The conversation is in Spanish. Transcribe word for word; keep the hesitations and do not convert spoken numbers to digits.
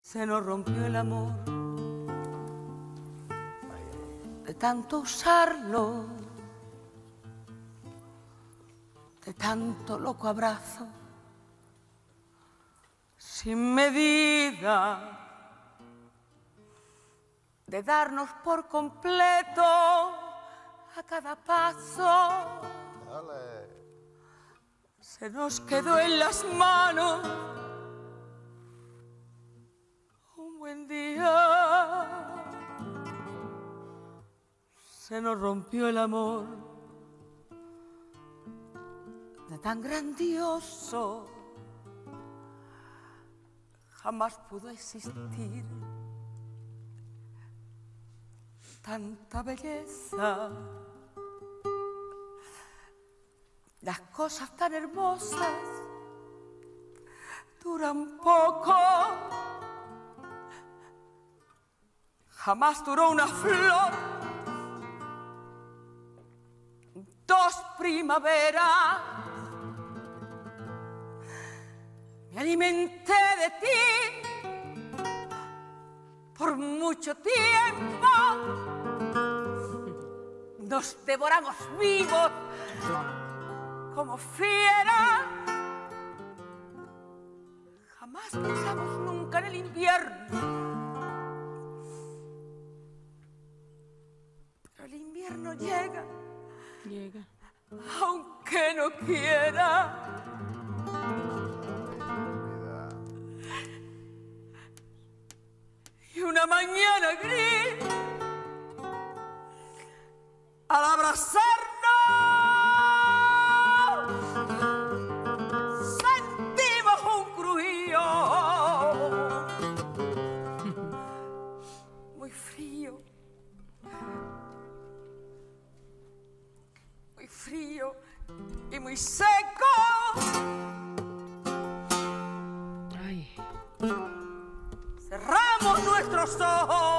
Se nos rompió el amor de tanto usarlo, de tanto loco abrazo, sin medida, de darnos por completo a cada paso. Dale. Se nos quedó en las manos un buen día, se nos rompió el amor de tan grandioso, jamás pudo existir tanta belleza. Las cosas tan hermosas duran poco. Jamás duró una flor, dos primaveras. Me alimenté de ti por mucho tiempo. Nos devoramos vivos como fieras. Jamás pensamos nunca en el invierno. Pero el invierno llega, llega, aunque no quiera. Y una mañana gris, al abrazarnos, sentimos un crujido muy frío, muy frío y muy seco. Ay. Cerramos nuestros ojos